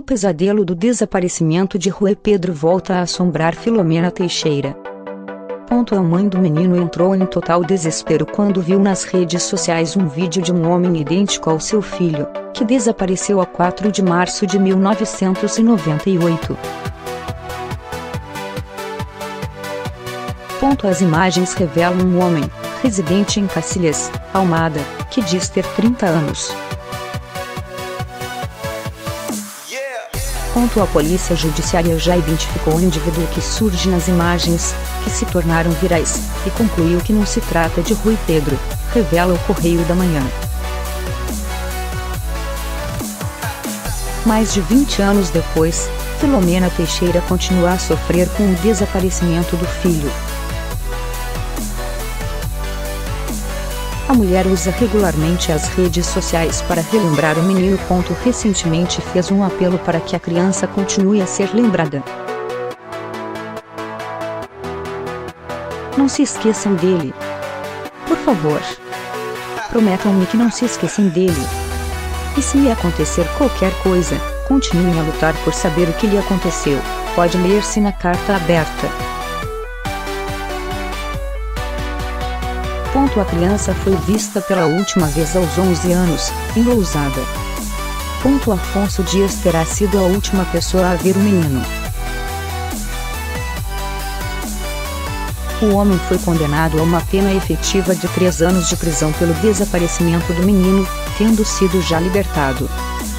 pesadelo do desaparecimento de Rui Pedro volta a assombrar Filomena Teixeira. A mãe do menino entrou em total desespero quando viu nas redes sociais um vídeo de um homem idêntico ao seu filho, que desapareceu a 4 de março de 1998. As imagens revelam um homem, residente em Cacilhas, Almada, que diz ter 30 anos. A polícia judiciária já identificou o indivíduo que surge nas imagens, que se tornaram virais, e concluiu que não se trata de Rui Pedro, revela o Correio da Manhã. Mais de 20 anos depois, Filomena Teixeira continua a sofrer com o desaparecimento do filho. A mulher usa regularmente as redes sociais para relembrar o menino. Recentemente fez um apelo para que a criança continue a ser lembrada. Não se esqueçam dele. Por favor. Prometam-me que não se esquecem dele. E se lhe acontecer qualquer coisa, continuem a lutar por saber o que lhe aconteceu. Pode ler-se na carta aberta. A criança foi vista pela última vez aos 11 anos, em Lousada. Afonso Dias terá sido a última pessoa a ver o menino. O homem foi condenado a uma pena efetiva de 3 anos de prisão pelo desaparecimento do menino, tendo sido já libertado.